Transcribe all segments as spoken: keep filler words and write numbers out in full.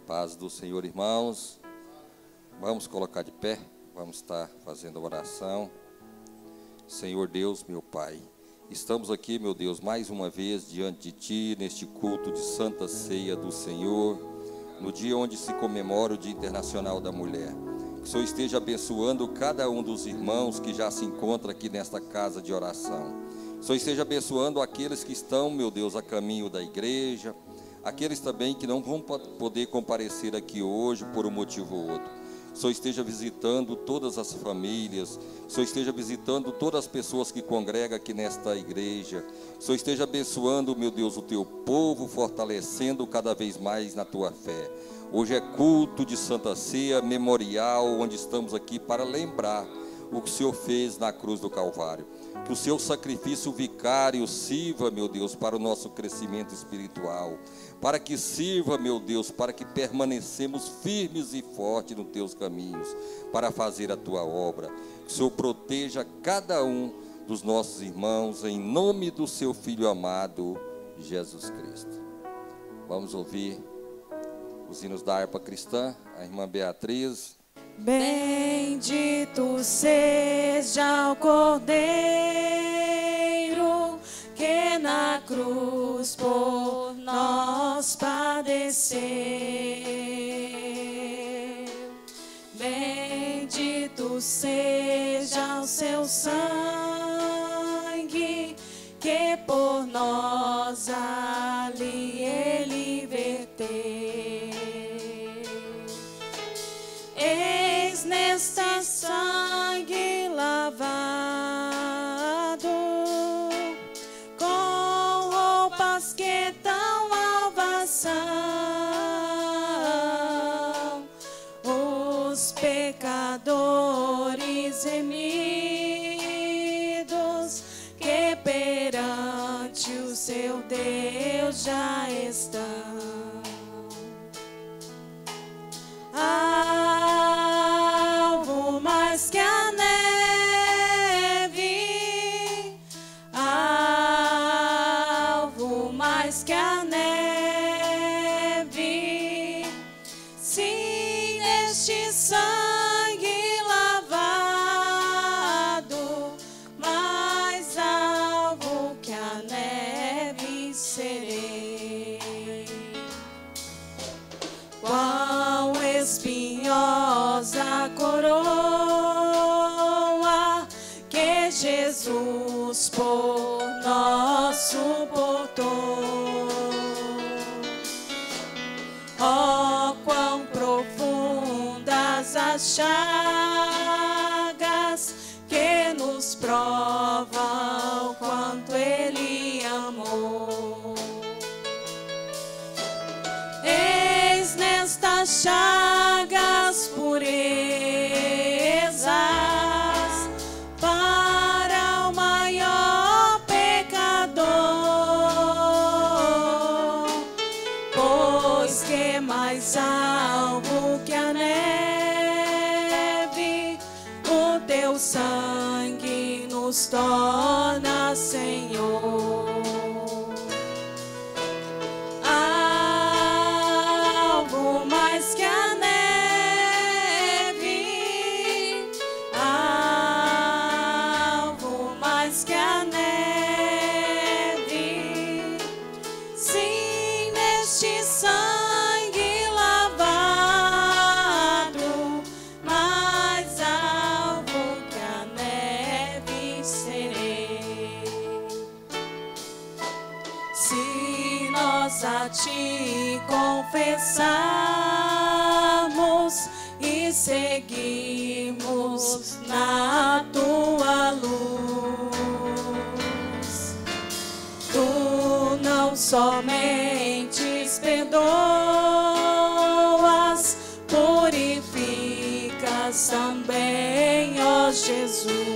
Paz do Senhor, irmãos. Vamos colocar de pé, vamos estar fazendo a oração. Senhor Deus, meu Pai, estamos aqui, meu Deus, mais uma vez diante de Ti, neste culto de Santa Ceia do Senhor, no dia onde se comemora o Dia Internacional da Mulher. Que o Senhor esteja abençoando cada um dos irmãos que já se encontra aqui nesta casa de oração. Que o Senhor esteja abençoando aqueles que estão, meu Deus, a caminho da igreja, aqueles também que não vão poder comparecer aqui hoje por um motivo ou outro. O Senhor esteja visitando todas as famílias, o Senhor esteja visitando todas as pessoas que congregam aqui nesta igreja, o Senhor esteja abençoando, meu Deus, o Teu povo, fortalecendo cada vez mais na Tua fé. Hoje é culto de Santa Ceia, memorial, onde estamos aqui para lembrar o que o Senhor fez na cruz do Calvário. Que o Seu sacrifício vicário sirva, meu Deus, para o nosso crescimento espiritual, para que sirva, meu Deus, para que permanecemos firmes e fortes nos Teus caminhos, para fazer a Tua obra. Que o Senhor proteja cada um dos nossos irmãos, em nome do Seu Filho amado, Jesus Cristo. Vamos ouvir os hinos da harpa cristã, a irmã Beatriz. Bendito seja o Cordeiro que na cruz por nós padeceu. Bendito seja o seu sangue que por nós ali ele verteu. Eis neste sangue lavado, com roupas que tão alvas são, os pecadores remidos, que perante o seu Deus já estão. Alvo mais que a neve, alvo mais que a neve, sim, neste sangue lavado, mais alvo que a neve serei. Quão espinhosa coroa que Jesus por nós suportou. Oh, quão profundas as chagas que nos provam quanto Ele amou. Eis nestas chagas purezas para o maior pecador, pois que mais alvo que a neve, o Teu sangue nos torna, Senhor. A Ti confessarmos e seguimos na Tua luz. Tu não somente perdoas, purificas também, ó Jesus.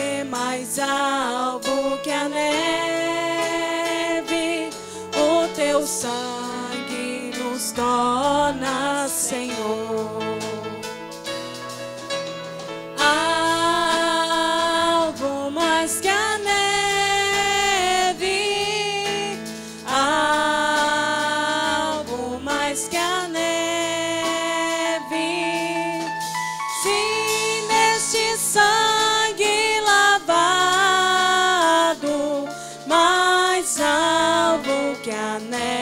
Alvo que a neve, o Teu teu sangue nos torna, Senhor. Algo mais que a neve, algo mais que a neve. Se neste sangue lavado, mais alvo que a neve.